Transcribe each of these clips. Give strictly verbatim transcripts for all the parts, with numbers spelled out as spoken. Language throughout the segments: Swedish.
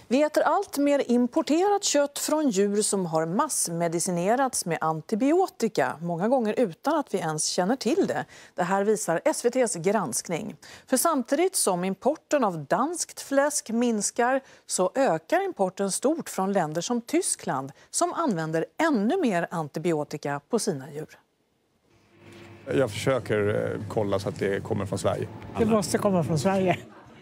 Vi äter allt mer importerat kött från djur som har massmedicinerats med antibiotika, många gånger utan att vi ens känner till det. Det här visar S V T:s granskning. För samtidigt som importen av danskt fläsk minskar så ökar importen stort från länder som Tyskland som använder ännu mer antibiotika på sina djur. Jag försöker kolla så att det kommer från Sverige. Det måste komma från Sverige.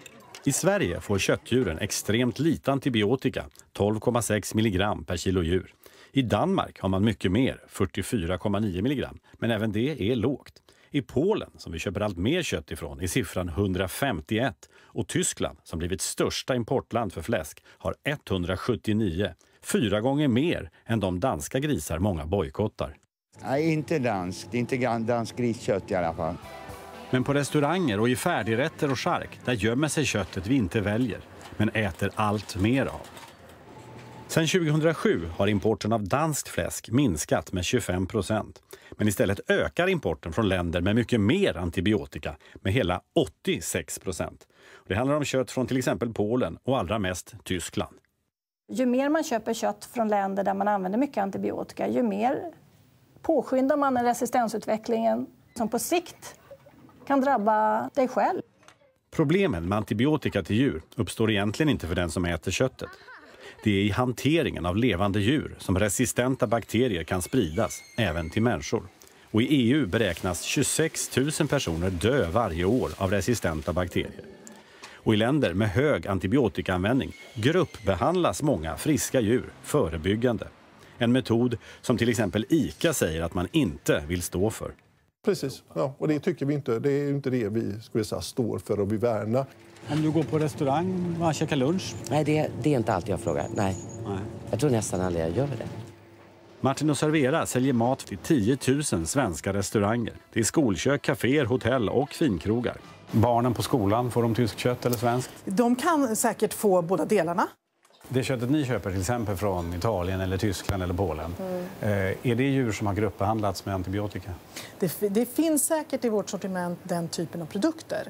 I Sverige får köttdjuren extremt lite antibiotika, tolv komma sex milligram per kilo djur. I Danmark har man mycket mer, fyrtiofyra komma nio milligram, men även det är lågt. I Polen, som vi köper allt mer kött ifrån, är siffran hundrafemtioett och Tyskland, som blivit största importland för fläsk, har etthundrasjuttionio, fyra gånger mer än de danska grisar många bojkottar. Nej, inte danskt, inte dansk griskött i alla fall. Men på restauranger och i färdigrätter och chark, där gömmer sig köttet vi inte väljer, men äter allt mer av. Sedan tjugohundrasju har importen av danskt fläsk minskat med tjugofem procent. Men istället ökar importen från länder med mycket mer antibiotika med hela åttiosex procent. Det handlar om kött från till exempel Polen och allra mest Tyskland. Ju mer man köper kött från länder där man använder mycket antibiotika, ju mer påskyndar man den resistensutvecklingen som på sikt kan drabba dig själv. Problemen med antibiotika till djur uppstår egentligen inte för den som äter köttet. Det är i hanteringen av levande djur som resistenta bakterier kan spridas, även till människor. Och i E U beräknas tjugosex tusen personer dö varje år av resistenta bakterier. Och i länder med hög antibiotikaanvändning gruppbehandlas många friska djur förebyggande. En metod som till exempel ICA säger att man inte vill stå för. Precis, ja, och det tycker vi inte. Det är inte det vi skulle säga står för och vi värnar. Om du går på restaurang, man käkar lunch? Nej, det, det är inte alltid jag frågar. Nej. Nej. Jag tror nästan aldrig jag gör det. Martin och Servera säljer mat till tio tusen svenska restauranger. Det är skolkök, kaféer, hotell och finkrogar. Barnen på skolan, får de tysk kött eller svenskt? De kan säkert få båda delarna. Det köttet ni köper till exempel från Italien eller Tyskland eller Polen, mm. eh, är det djur som har gruppbehandlats med antibiotika? Det, det finns säkert i vårt sortiment den typen av produkter.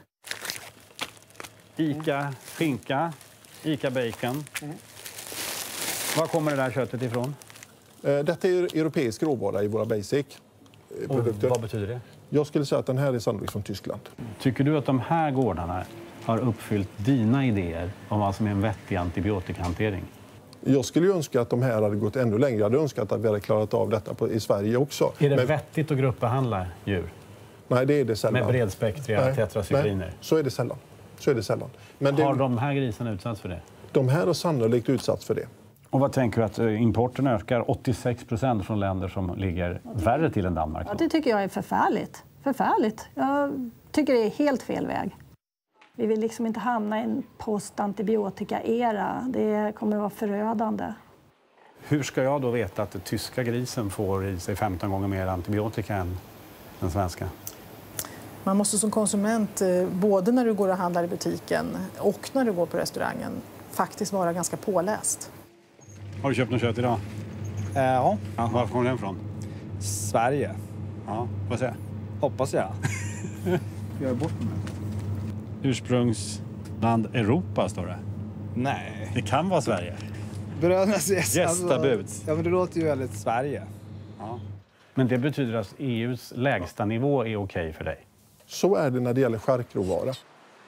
Ica skinka, Ica bacon. Mm. Var kommer det där köttet ifrån? Eh, detta är europeisk råvara i våra basic-produkter. Vad betyder det? Jag skulle säga att den här är sannolikt från Tyskland. Tycker du att de här gårdarna har uppfyllt dina idéer om vad som är en vettig antibiotikahantering? Jag skulle ju önska att de här hade gått ännu längre. Jag hade önskat att vi hade klarat av detta på, i Sverige också. Är det Men... vettigt att gruppbehandla djur? Nej, det är det sällan. Med bredspektriga tetracykliner? Nej, så är det sällan. Så är det sällan. Men har det... de här grisarna utsatts för det? De här har sannolikt utsatts för det. Och vad tänker du att importen ökar åttiosex procent från länder som ligger värre till än Danmark? Ja, det tycker jag är förfärligt. Förfärligt. Jag tycker det är helt fel väg. Vi vill liksom inte hamna i en post-antibiotika-era. Det kommer att vara förödande. Hur ska jag då veta att den tyska grisen får i sig femton gånger mer antibiotika än den svenska? Man måste som konsument, både när du går och handlar i butiken och när du går på restaurangen, faktiskt vara ganska påläst. Har du köpt något kött idag? Äh, ja. ja. Var kommer den ifrån? Sverige. Ja, vad säger jag? Hoppas jag. Jag är bort med Ursprungsland Europa står det. Nej. Det kan vara Sverige. Brödernas gästabud. Alltså, ja, men det låter ju väldigt Sverige. Ja. Men det betyder att E U:s lägsta nivå är okej för dig? Så är det när det gäller charkråvara.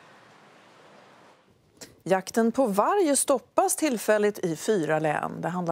Jakten på varg stoppas tillfälligt i fyra län. Det handlar